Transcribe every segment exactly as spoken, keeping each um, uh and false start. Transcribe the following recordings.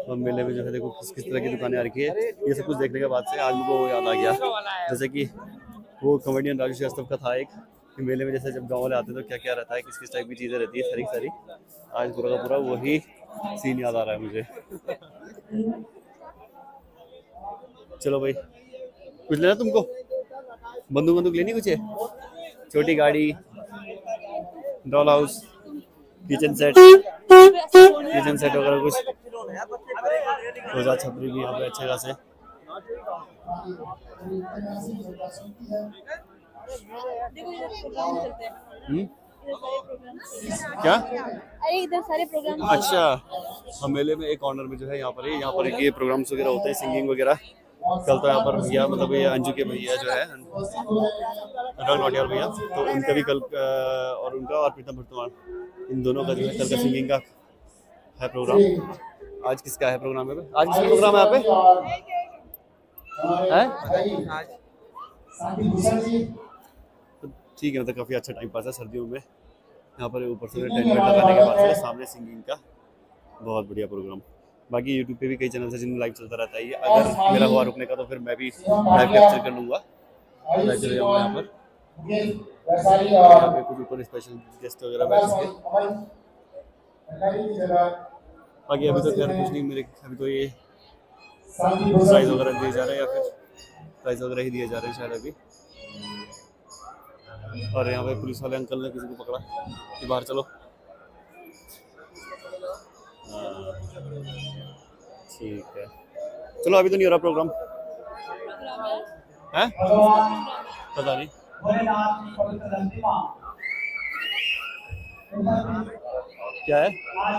और मेले में जो है देखो किस किस तरह की दुकानें आ रखी है। ये सब कुछ देखने के बाद से आज मुझको वो याद आ गया, जैसे कि वो कॉमेडियन राजू श्रीवास्तव का था एक, कि मेले में जैसे जब गाँव वाले आते हैं तो क्या क्या रहता है, किस किस टाइप की चीज़ें रहती है, सारी सारी आज पूरा का पूरा वही सीन याद आ रहा है मुझे। चलो भाई, कुछ लेना तुमको? बंदूक बंदूक लेनी कुछ है? छोटी गाड़ी, doll house, kitchen set, kitchen set वगैरह कुछ। रोजा छपरी भी यहाँ पे अच्छे खासे। हम्म क्या? अरे इधर सारे प्रोग्राम। अच्छा, हम मेले में एक कॉर्नर में जो है यहाँ पर यहाँ पर एक ये प्रोग्राम्स वगैरह होते हैं, सिंगिंग वगैरह। कल तो यहाँ पर भैया मतलब ये अंजू के भैया जो है अनुराग नौटियाल भैया, तो उनका भी कल और उनका और प्रीतम भट्टवाल, इन दोनों का जो है कल का सिंगिंग का है प्रोग्राम। आज किसका है प्रोग्राम है? आज किसका प्रोग्राम है यहाँ पे? ठीक है, मतलब काफ़ी अच्छा टाइम पास है सर्दियों में यहाँ पर। ऊपर से टेंट वेंट लगाने के बाद से सामने सिंगिंग का बहुत बढ़िया प्रोग्राम। बाकी यूट्यूब पे भी कई चैनल है जिनमें लाइव चलता रहता है ये। अगर मेरा हुआ रुकने का तो फिर मैं भी लाइव कैप्चर कर लूँगा, लाइव चले जाऊँगा यहाँ पर। यहाँ पे कुछ ऊपर स्पेशल गेस्ट वगैरह बैठेंगे। बाकी अभी तो खैर कुछ नहीं, मेरे अभी तो ये प्राइज वगैरह दिए जा रहे हैं या फिर प्राइज वगैरह ही दिए जा रहे हैं शायद अभी। और यहाँ पे पुलिस वाले अंकल ने किसी को पकड़ा कि बाहर चलो। ठीक है, चलो अभी तो नहीं हो रहा प्रोग्राम है, पता नहीं। क्या है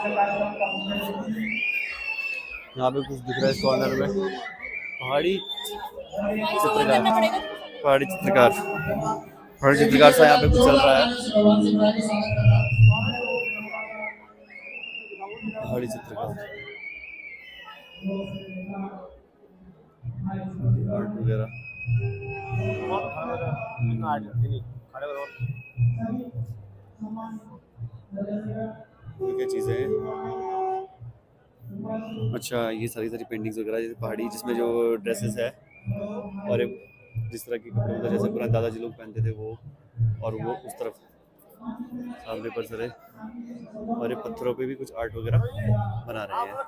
यहाँ पे कुछ दिख रहा है इस कॉर्नर में? पहाड़ी चित्रकार, पहाड़ी चित्रकार, पहाड़ी चित्रकार सा यहाँ पे कुछ चल रहा है। पहाड़ी चित्रकार आर्ट वगैरह क्या चीजें हैं। अच्छा, ये सारी सारी पेंटिंग्स वगैरह जैसे पहाड़ी, जिसमें जो ड्रेसेस है और जिस तरह के कपड़े मतलब जैसे पुराने दादाजी लोग पहनते थे वो, और वो उस तरफ सामने पर सरे। और ये पत्थरों पे भी कुछ आर्ट वगैरह बना रहे हैं।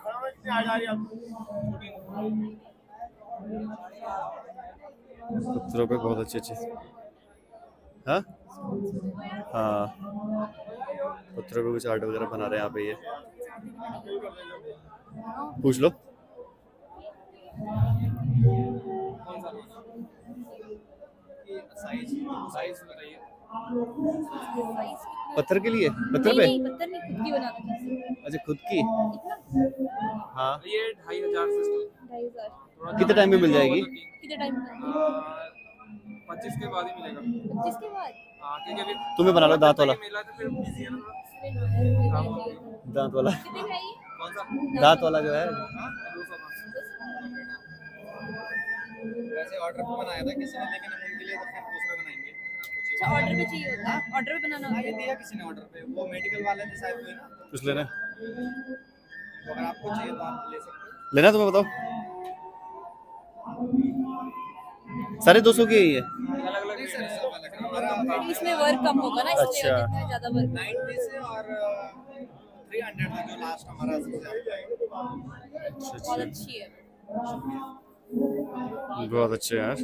पत्थरों पे बहुत अच्छे अच्छे, हाँ हाँ पत्थरों पे कुछ आर्ट वगैरह बना रहे हैं यहाँ पे। ये पूछ लो। पत्थर के लिए? पत्थर पे? नहीं, पत्थर नहीं, खुद की बनाते हैं। अच्छा, खुद की? हाँ, ये ढाई हजार से ढाई हजार। कितने टाइम में मिल जाएगी? कितने टाइम में? पच्चीस के बाद ही मिलेगा। पच्चीस के बाद? हाँ, क्योंकि अभी तुम्हें बना लो दांत वाला। मिला तो फिर बिजी है ना। दांत वाला? कितने का ये? कौन सा? दांत वाला जो है। वैसे ऑर्डर पे बनाया था किसी ने, लेकिन हम उनके लिए तो फिर दूसरे बनाएंगे। अच्छा, ऑर्डर पे चाहिए होता है? ऑर्डर पे बनाना होता है? दिया किसी ने ऑर्डर पे, वो मेडिकल वाले थे शायद कोई ना। कुछ लेना? तो अगर आपको चाहिए तो आप ले सकते हो। लेना तुम्हें बताओ। सारे दो सौ के ही है? अलग अलग रेट है, सब अलग है। हमारा इसमें वर्क कम होगा ना, इसलिए अच्छा। जितना ज्यादा वर्क। नाइन्टी से और थ्री हंड्रेड था जो लास्ट हमारा सबसे ज्यादा। बहुत अच्छी है। बहुत अच्छे यार।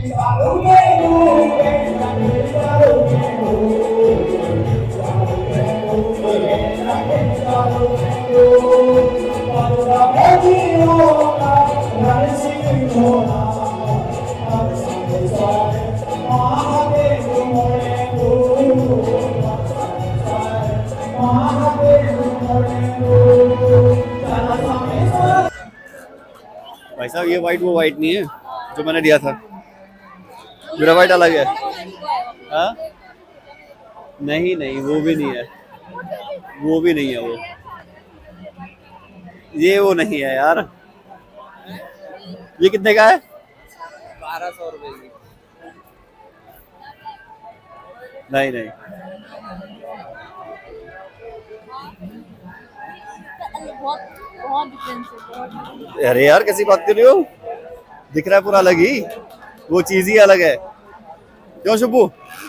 भाई साहब ये वाइट वो वाइट नहीं है जो मैंने दिया था, मेरा वाइट अलग है। हाँ नहीं नहीं वो भी नहीं है, वो भी नहीं है, वो ये वो नहीं है यार। ये कितने का है? बारह सौ रुपए की। नहीं नहीं बहुत बहुत डिफरेंस है, बहुत। अरे यार कैसी बात कर रही हो, दिख रहा है पूरा अलग ही, वो चीज ही अलग है। क्यों शुभू,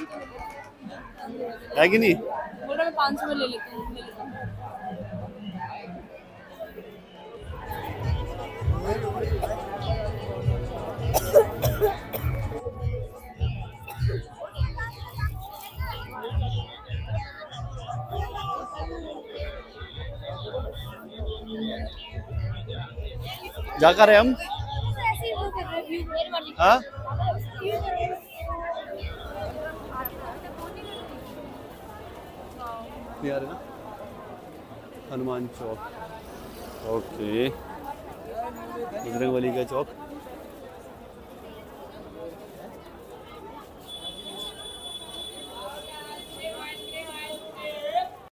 है कि नहीं? बोल रहा मैं पाँच सौ में ले लेती हूँ, ले लेता हूँ। जा कर रहे हम। ऐसे ही वो कर रहे हैं, view मेरे वाली। हाँ View कर रहे हैं। नहीं आ रहे ना, हनुमान चौक, ओके बजरंगबली का चौक।